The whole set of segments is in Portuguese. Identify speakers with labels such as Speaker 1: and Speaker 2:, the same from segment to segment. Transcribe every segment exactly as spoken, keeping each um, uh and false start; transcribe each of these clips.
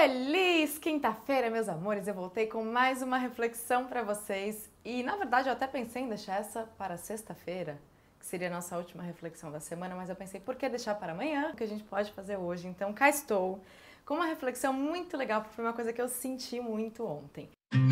Speaker 1: Feliz quinta-feira, meus amores! Eu voltei com mais uma reflexão para vocês e, na verdade, eu até pensei em deixar essa para sexta-feira, que seria a nossa última reflexão da semana, mas eu pensei, por que deixar para amanhã? O que a gente pode fazer hoje? Então, cá estou com uma reflexão muito legal, porque foi uma coisa que eu senti muito ontem.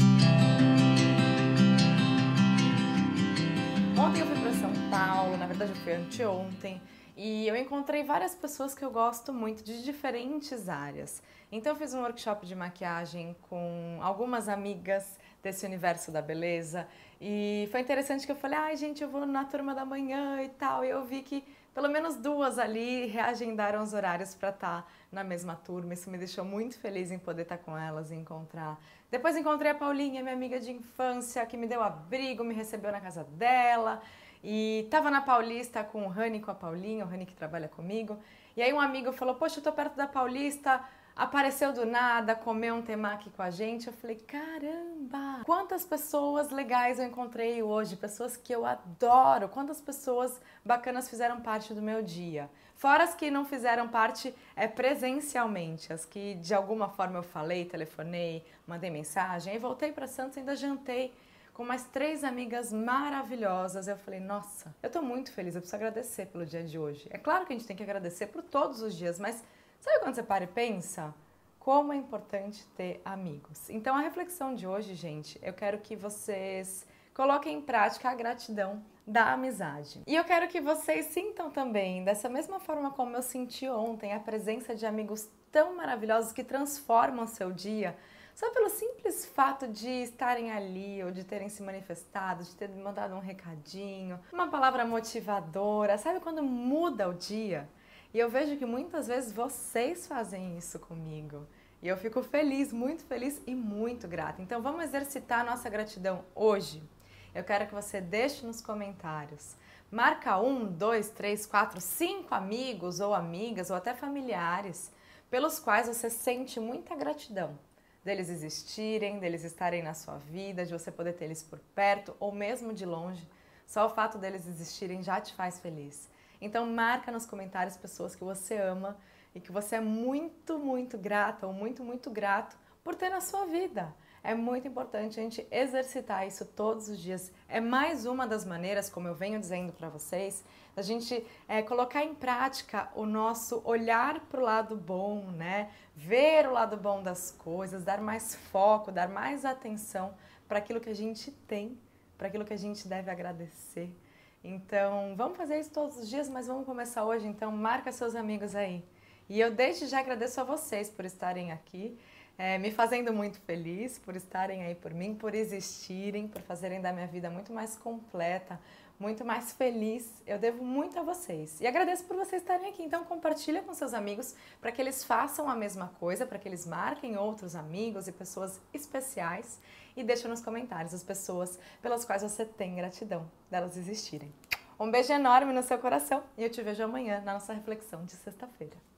Speaker 1: Ontem eu fui para São Paulo, na verdade eu fui anteontem, e eu encontrei várias pessoas que eu gosto muito de diferentes áreas. Então eu fiz um workshop de maquiagem com algumas amigas desse universo da beleza e foi interessante que eu falei, ai gente, eu vou na turma da manhã e tal, e eu vi que pelo menos duas ali reagendaram os horários para estar na mesma turma. Isso me deixou muito feliz em poder estar com elas e encontrar. Depois encontrei a Paulinha, minha amiga de infância, que me deu abrigo, me recebeu na casa dela. E tava na Paulista com o Rani, com a Paulinha, o Rani que trabalha comigo. E aí um amigo falou, poxa, eu tô perto da Paulista, apareceu do nada, comeu um temaki com a gente. Eu falei, caramba, quantas pessoas legais eu encontrei hoje, pessoas que eu adoro, quantas pessoas bacanas fizeram parte do meu dia. Fora as que não fizeram parte é, presencialmente, as que de alguma forma eu falei, telefonei, mandei mensagem, e voltei para Santos e ainda jantei com mais três amigas maravilhosas. Eu falei, nossa, eu tô muito feliz, eu preciso agradecer pelo dia de hoje. É claro que a gente tem que agradecer por todos os dias, mas sabe quando você para e pensa? Como é importante ter amigos. Então a reflexão de hoje, gente, eu quero que vocês coloquem em prática a gratidão da amizade. E eu quero que vocês sintam também, dessa mesma forma como eu senti ontem, a presença de amigos tão maravilhosos que transformam seu dia, só pelo simples fato de estarem ali, ou de terem se manifestado, de terem mandado um recadinho, uma palavra motivadora, sabe quando muda o dia? E eu vejo que muitas vezes vocês fazem isso comigo. E eu fico feliz, muito feliz e muito grata. Então vamos exercitar a nossa gratidão hoje. Eu quero que você deixe nos comentários. Marca um, dois, três, quatro, cinco amigos ou amigas ou até familiares pelos quais você sente muita gratidão. Deles existirem, deles estarem na sua vida, de você poder ter eles por perto ou mesmo de longe. Só o fato deles existirem já te faz feliz. Então marca nos comentários pessoas que você ama e que você é muito, muito grata ou muito, muito grato por ter na sua vida. É muito importante a gente exercitar isso todos os dias. É mais uma das maneiras, como eu venho dizendo para vocês, da gente é, colocar em prática o nosso olhar para o lado bom, né? Ver o lado bom das coisas, dar mais foco, dar mais atenção para aquilo que a gente tem, para aquilo que a gente deve agradecer. Então, vamos fazer isso todos os dias, mas vamos começar hoje, então marca seus amigos aí. E eu desde já agradeço a vocês por estarem aqui, é, me fazendo muito feliz, por estarem aí por mim, por existirem, por fazerem da minha vida muito mais completa, muito mais feliz. Eu devo muito a vocês. E agradeço por vocês estarem aqui. Então compartilha com seus amigos para que eles façam a mesma coisa, para que eles marquem outros amigos e pessoas especiais. E deixa nos comentários as pessoas pelas quais você tem gratidão delas existirem. Um beijo enorme no seu coração e eu te vejo amanhã na nossa reflexão de sexta-feira.